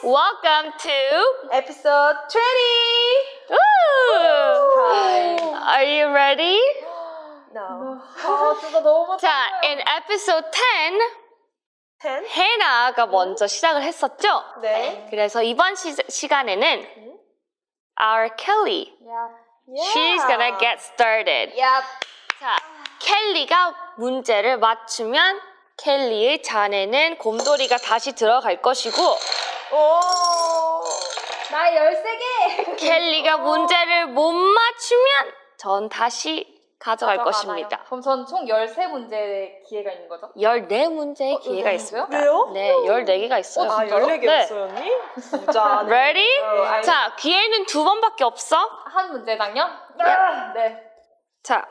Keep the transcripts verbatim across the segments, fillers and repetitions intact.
Welcome to episode twenty. Ooh. Hi. Are you ready? No. 아, 진짜 너무 자, in episode ten, ten? 해나가 먼저 시작을 했었죠? 네. 그래서 이번 시, 시간에는 our Kelly, she's gonna get started. Yep. 자, 켈리가 문제를 맞추면 켈리의 잔에는 곰돌이가 다시 들어갈 것이고 오. 나 열세 개! 켈리가 문제를 못 맞추면 전 다시 가져갈 것입니다. 그럼 전 총 열세 문제의 기회가 있는 거죠? 열네 문제의 어, 기회가 열네 있습니다. 문제요? 네, 열네 개가 있어요. 아, 진짜요? 열네 개였어요, 언니? 진짜. Ready? 어, 알- 자, 기회는 두 번밖에 없어. 한 문제당요? 네. 네. 자,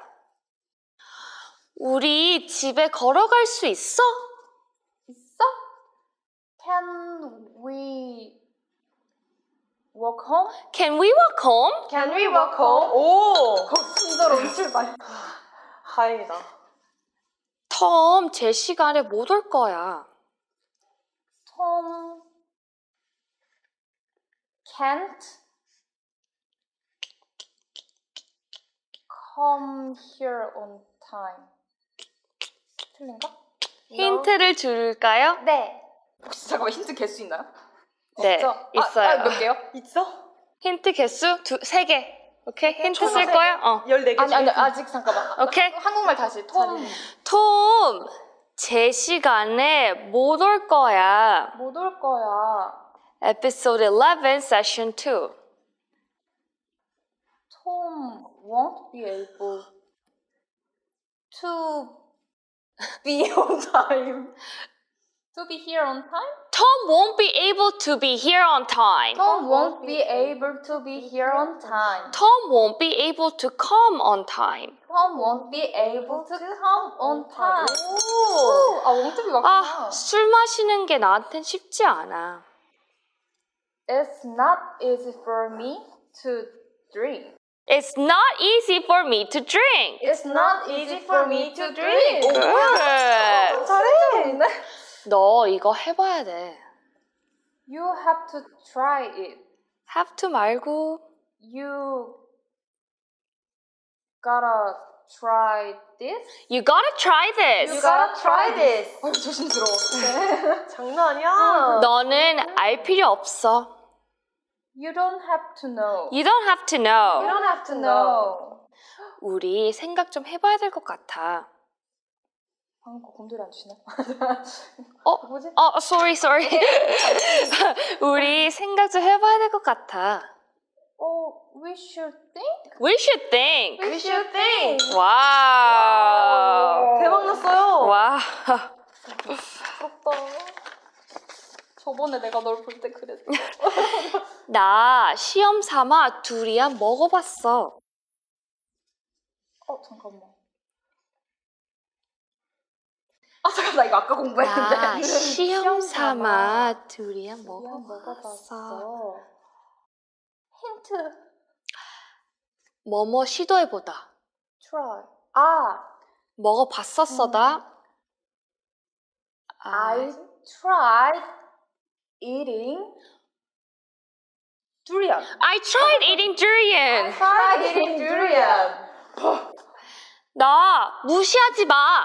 우리 집에 걸어갈 수 있어? 있어? Can we walk home? Can we walk home? Can we walk home? 오. 순서로운 출발. 다행이다. 톰, 제 시간에 못 올 거야. Tom can't come here on time. 틀린가? 힌트를 줄까요? 네. 혹시 잠깐만 힌트 개수 있나요? 네, 없죠? 있어요. 아, 아, 몇 개요? 있어? 힌트 개수 두, 세 개. 오케이? 힌트 총 쓸 세 거야? 어. 열네 개. 아니 아니 아직 잠깐만. 오케이? 한국말 다시. 톰 톰, 제 시간에 못 올 거야. 못 올 거야. Episode eleven, Session two. Tom won't be able to be on time. To be here on time? Tom won't be able to be here on time. Tom won't be able to be here on time. Tom won't be able to come on time. Tom won't be able to come on time. 오. 아, 원투비 맞구나. 아, 술 마시는 게 나한텐 쉽지 않아. It's not easy for me to drink. It's not easy for me to drink. It's not easy for me to drink. Good. 잘해. 너 이거 해봐야 돼. You have to try it. Have to 말고 You gotta try this. You gotta try this. You gotta try this. 어, 조심스러워. 장난 아니야. 너는 알 필요 없어. You don't have to know. You don't have to know. You don't have to know. know. 우리 생각 좀 해봐야 될 것 같아. 방금 거 곰돌이 안 주시나? 어? 뭐지? 어, sorry, sorry. 우리 생각 좀 해봐야 될 것 같아. Oh, we should think. We should think. We should think. 와우. 대박 났어요. 와. 부럽다. 저번에 내가 널 볼 때 그랬어. 나 시험 삼아 두리안 먹어봤어. 어, 잠깐만. 아, 잠깐, 나 이거 아까 공부했는데. 나 시험 삼아 두리안 두리안 먹어봤어. 먹어봤어. 힌트. 뭐뭐 시도해보다. Try. 아, 먹어봤었어다. I tried eating durian. I tried eating durian. tried eating durian. 나 무시하지 마.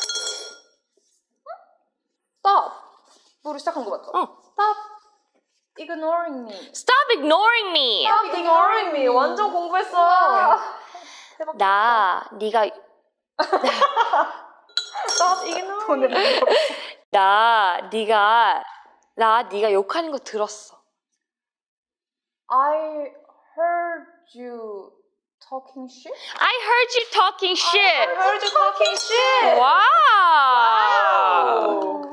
Stop. 뭐로 시작한 거 맞죠? 어. Stop ignoring me. Stop ignoring me. Stop ignoring me. 완전 공부했어. 대박. 나 네가 Stop ignoring me. 나 네가 나 네가 욕하는 거 들었어. I heard you talking shit. I heard you talking I shit. heard you talking shit. 와우.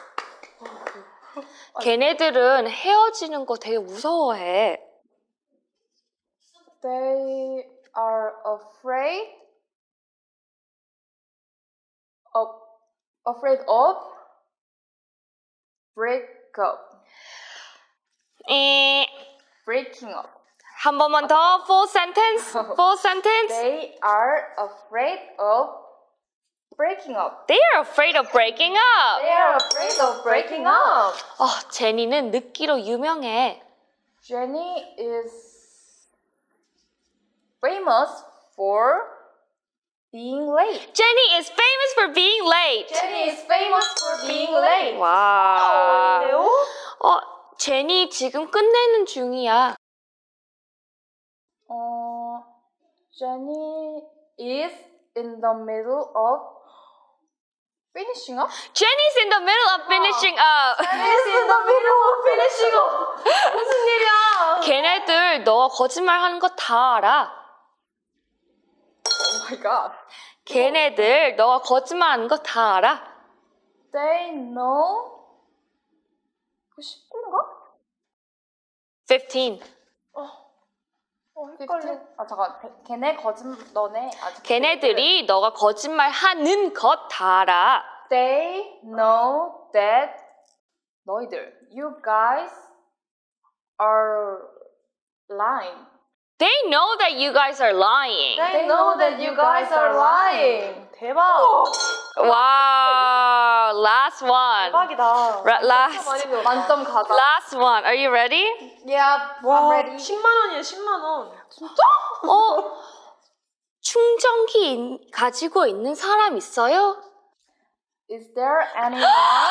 걔네들은 헤어지는 거 되게 무서워해. They are afraid of afraid of break up. 에, Breaking up. 한 번만 더. Full sentence. Full sentence. They are afraid of breaking up. They are afraid of breaking up. They are afraid of breaking up. 어, 제니는 늦기로 유명해. Jenny is famous for being late. Jenny is famous for being late. Jenny is famous for being late. 와. 어려운데요? 어, 제니 지금 끝내는 중이야. 어, Jenny is in the middle of finishing up. Jenny's in the middle of finishing up. Jenny's in the middle of finishing up. 무슨 일이야? 걔네들 너 거짓말 하는 거 다 알아. Oh my god. 걔네들 너가 거짓말 하는 거 다 알아. They know. 그 십구인가? fifteen. 어, 어 헷갈려. 아 잠깐. 걔네 거짓말 너네 아직. 걔네들이 너가 거짓말 하는 것 다 알아. They know that 너희들 you guys are lying. They know that you guys are lying. They know that you guys are lying. 대박. Wow, last one. 대박이다. Ra- last. 많이 배웠다. 만점 가자. Last one. Are you ready? Yeah, I'm 와, ready. 십만 원이에요, 십만 원. 어, 충전기 인- 가지고 있는 사람 있어요? Is there anyone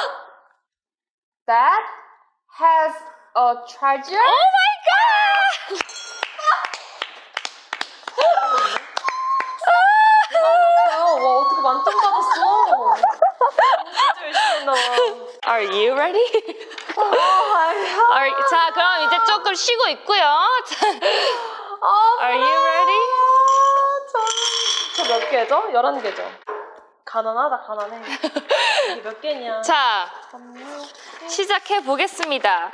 that has a charger? Oh my god! 와, 어떻게 만점 받았어? 진짜 열심히 했나 봐. Are you ready? Are, 자, 그럼 이제 조금 쉬고 있고요. 자, Are you ready? 저 몇 개죠? 열한 개죠. 가난하다, 가난해. 이게 몇 개냐? 자, 시작해 보겠습니다.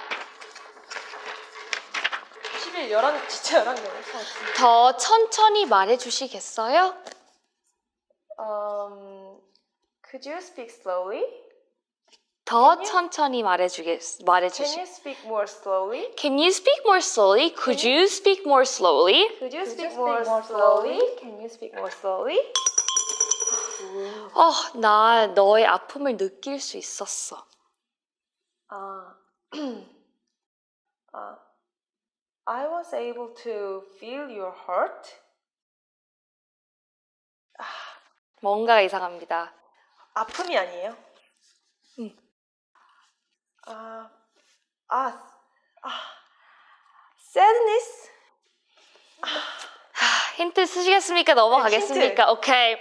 십일, 열한, 진짜 열한 개네. 더 천천히 말해 주시겠어요? Um, could you speak slowly? 더 천천히 말해 주겠 말해 Can 주시. you speak more slowly? Can you speak more slowly? Could you speak more slowly? Could you Could speak you more speak more slowly? slowly? Can you speak more slowly? 어, 나 너의 아픔을 느낄 수 있었어. 아, 아, I was able to feel your hurt. 뭔가 이상합니다. 아픔이 아니에요? 응. 아, 아, 아, sadness. 하, 힌트 쓰시겠습니까? 넘어가겠습니까? 오케이.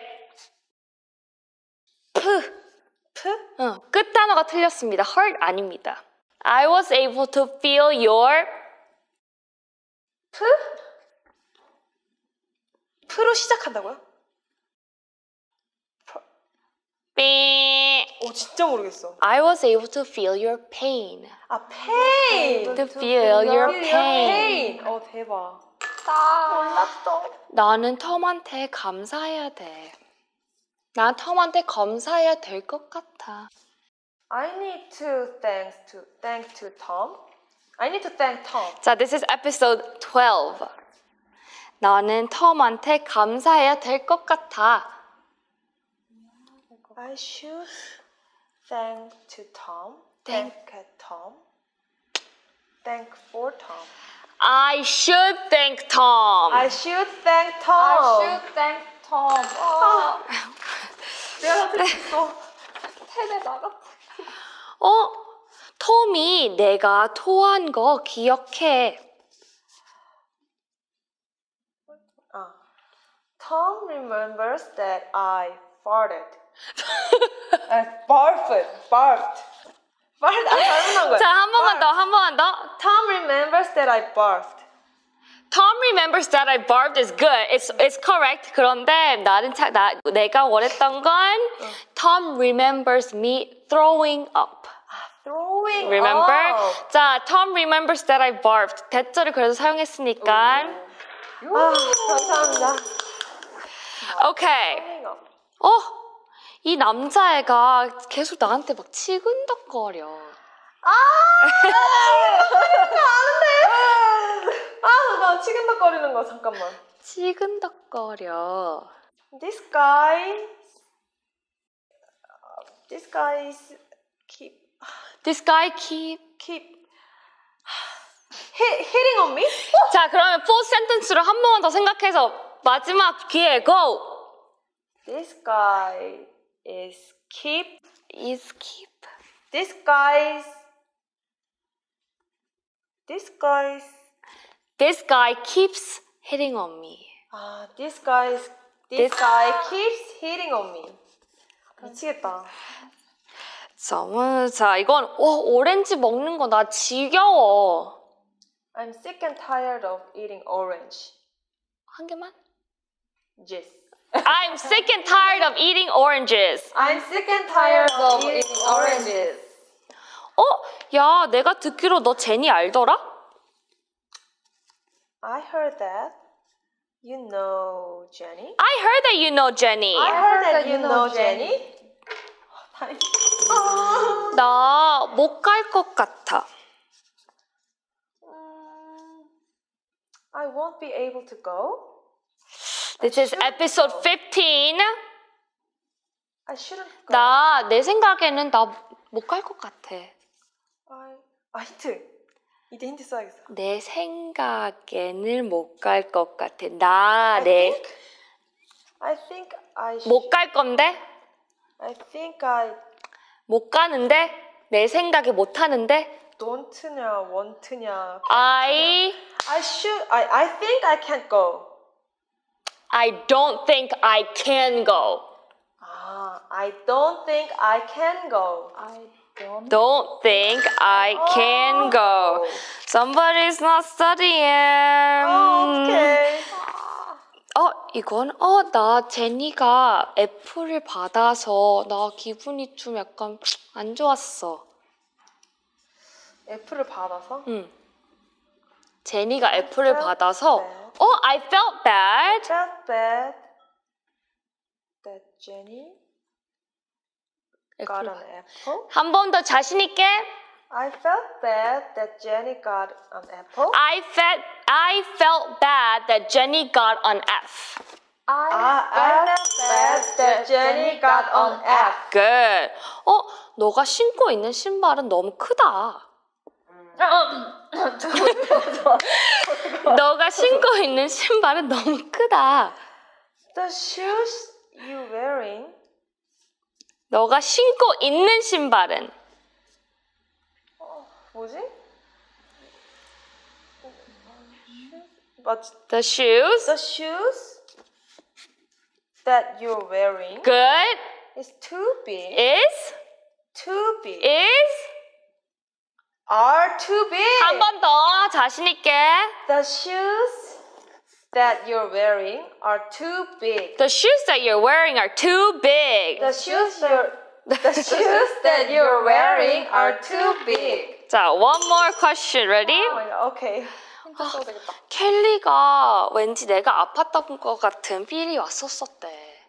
프. 프? 응, 끝 단어가 틀렸습니다. hurt 아닙니다. I was able to feel your 프? 프로 시작한다고요? 삐. 오, 진짜 모르겠어. I was able to feel your pain. 아, pain. To feel your Feel pain. pain. 어, 대박. 나 몰랐어. 나는 톰한테 감사해야 돼. 난 톰한테 감사해야 될 것 같아. I need to thanks to thank to Tom. I need to thank Tom. 자, this is episode twelve. 나는 톰한테 감사해야 될 것 같아. I should thank to Tom. Thank- Thank at Tom. Thank for Tom. I should thank Tom. I should thank Tom. I should thank Tom. 아, 내가 됐어. 테레 나가. 어? 톰이 내가 토한 거 기억해. 아, Tom remembers that I farted. 아, barfed. barfed. barfed. 아, 잘못한 거야. 자, 한 번만 더, 한 번만 더. Tom remembers that I barfed. Tom remembers that I barfed is good. It's it's correct. 그런데 나는 차, 나 내가 원했던 건 Tom remembers me throwing up. Throwing Remember? up. 자, Tom remembers that I barfed. 대절을 그래서 사용했으니까. 아, 감사합니다. 오케이. Throwing up. 어? 이 남자애가 계속 나한테 막 치근덕거려. 아, 나 치근덕거리는 거 잠깐만. 치근덕거려. This guy This guy is keep This guy keep. keep hit, hitting on me. 자, 그러면 fourth sentence로 한 번만 더 생각해서 마지막 기회 go. This guy is keep. Is keep. This guy's. This guy's. This guy keeps hitting on me. 아, this guy's. This, This- guy keeps hitting on me. 미치겠다. 자, 자 이건 오, 오렌지 먹는 거 나 지겨워. I'm sick and tired of eating orange. 한 개만? Yes. I'm sick and tired of eating oranges. I'm sick and tired of eating oranges. 어? 야, 내가 듣기로 너 제니 알더라? I heard that. You know Jenny. I heard that you know Jenny. I heard that you know Jenny. 다행이다. 나 못 갈 것 같아. 음, I won't be able to go. This is episode fifteen. I shouldn't go. 나, 내 생각에는 나 못 갈 것 같아. I, 아, 힌트. 이제 힌트 써야겠어. 내 생각에는 못 갈 것 같아. 나, I 내, think, I think I sh- 못 갈 건데? I think I 못 가는데? 내 생각에 못 하는데? don't냐, want냐. I, I should, I, I think I can't go. I don't think I can go. 아, I don't think I can go. I don't. Don't think I can go. Somebody's not studying. 어, 어떡해. 어, 이건, 어, 나 제니가 F를 받아서 나 기분이 좀 약간 안 좋았어. 애플을 받아서? 응. 제니가 F를 felt 받아서, bad. 어, I felt bad. Felt bad that Jenny got an apple. 한 번 더 자신 있게. I felt bad that Jenny got an apple. I felt, I felt bad that Jenny got an F. I, I, I felt bad that Jenny got an F. Good. 어, 너가 신고 있는 신발은 너무 크다. 너가 신고 있는 신발은 너무 크다. The shoes you wearing 너가 신고 있는 신발은 뭐지? 맞 The shoes. The shoes that you're wearing Good. is too big. Is. Too big. Is. Are too big. 한 번 더 자신 있게. The shoes that you're wearing are too big. The shoes that you're wearing are too big. The shoes you're the shoes that you're wearing are too big. 자, one more question. Ready? Oh my god. Okay. 힌트 써도 되겠다. 켈리가 왠지 내가 아팠던 것 같은 필이 왔었었대.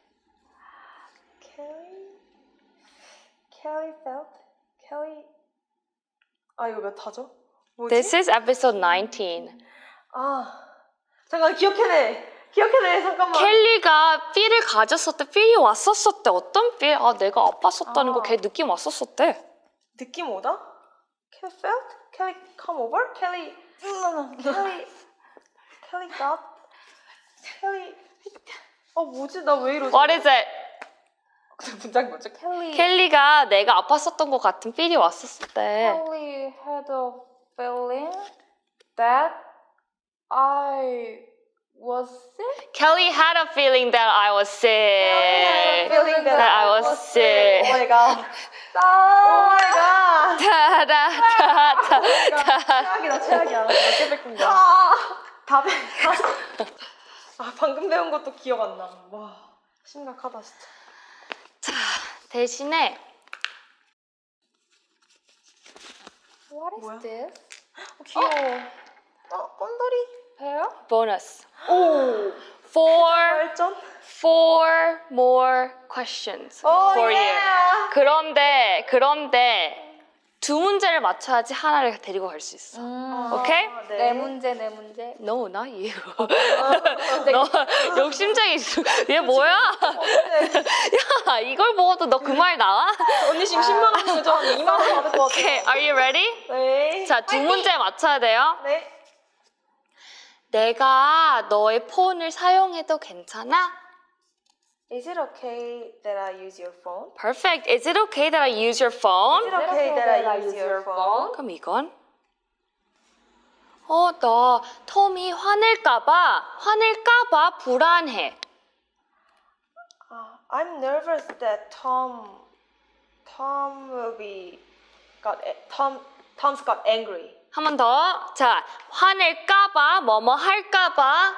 Kelly. Kelly felt. Kelly. 아 이거 몇 타죠? 뭐지? This is episode nineteen. 아 잠깐 기억해내. 기억해내 잠깐만. 켈리가 삐를 가졌었대. 삐이 왔었었대. 어떤 삐? 아, 내가 아팠었다는 아. 거 걔 느낌 왔었었대. 느낌 오다? Kelly felt? Kelly come over? Kelly. Kelly. Kelly got. Kelly. 어 뭐지? 나 왜 이러지? What is it? 문장이 뭐죠? Kelly. 켈리가 내가 아팠었던 것 같은 삐이 왔었었대. Kelly had a feeling that I was sick. Kelly had a feeling that I was sick. feeling that, That I was sick. Oh my god. Oh my god. 타라타타. 최악이다 최악이야. 몇개 뺏긴 거야? 아, 다 뺏. 아 방금 배운 것도 기억 안 나. 와 심각하다 진짜. 자, 대신에 What is 뭐야? this? 어, 귀여워. 어 꼰돌이. Pear? 보너스. 오. Four, 발전. four more questions 오 for 예. you. 그런데, 그런데 두 문제를 맞춰야지 하나를 데리고 갈 수 있어. 음. 오케이? 아, 내 문제 내 문제. No, not you. 너 욕심쟁이. 얘 뭐야? 야, 이걸 보고도 너 그 말 나와? 언니 지금 십만 원이면 저한 이만 원 받을 것 같아요. Okay, are you ready? 네. 자, 두 문제 맞춰야 돼요. 네. 내가 너의 폰을 사용해도 괜찮아? Is it okay that I use your phone? Perfect. Is it okay that I use your phone? Is it okay that I use your phone? 그럼 이건? 어, 나 톰이 화낼까봐, 화낼까봐 불안해. Uh, I'm nervous that Tom, Tom will be got Tom, Tom's got angry. 한 번 더. 자, 화낼까봐, 뭐뭐 할까봐,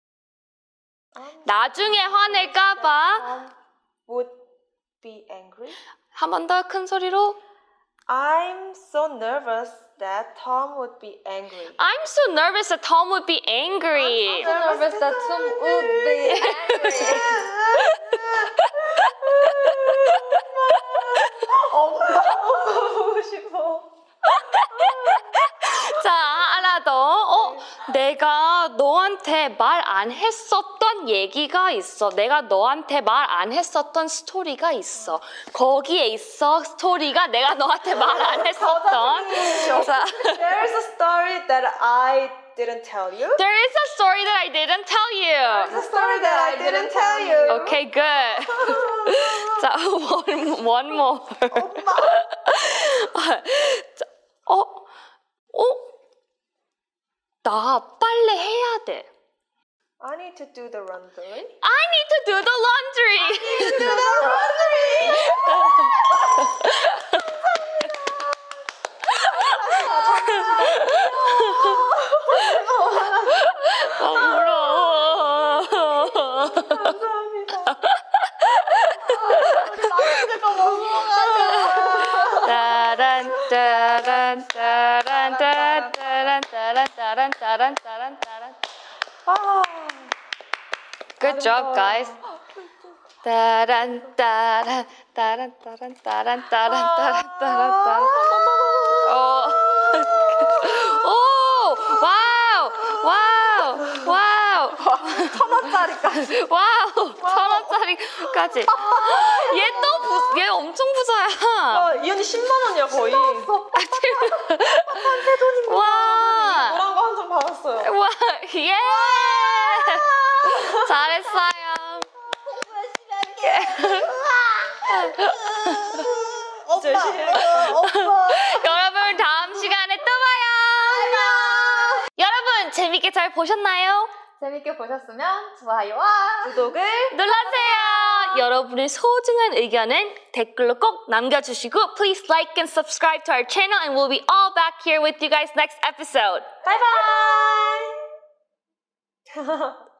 나중에 화낼까봐. Tom would be angry. 한 번 더 큰 소리로. I'm so nervous that Tom would be angry. I'm so nervous that Tom would be angry. So nervous that Tom would be angry. 엄마, 엄마 보고 싶어. 자, 하나 더. 어, 내가 너한테 말 안 했었던 얘기가 있어. 내가 너한테 말 안 했었던 스토리가 있어. 거기에 있어, 스토리가 내가 너한테 말 안 했었던. 자, There's a story that I didn't tell you. There is a story that I didn't tell There's you. a story that I didn't tell you. Okay, good. 자, one, one more. 엄마. 자, 어, 어? 나 빨래 해야 돼. I need to do the laundry. I need to do the laundry. Do the laundry. 아, 울어. 감사합니다. 우리 남자가 먹어가자. 따란 따란 따란 따란 따란 따란 따란 따란 따란 따란. 아. Good job, guys. 따란 따란 따란 따란 따란 따란 따란 따란 따란. 어. 오! 와우! 와우! 와우! 천 원짜리까지. 와우! 천 원짜리까지. 얘 또 부, 얘 엄청 부자야. 아, 이 언니 십만 원이야 거의. 와! 노란 거 한 장 받았어요. 와! 예! 잘했어요. 오빠. 오빠. 여러분 다음 시간에 또 봐요. 여러분 재밌게 잘 보셨나요? 재밌게 보셨으면 좋아요와 구독을 눌러주세요. 여러분의 소중한 의견은 댓글로 꼭 남겨주시고 please like and subscribe to our channel and we'll be all back here with you guys next episode. 바이바이.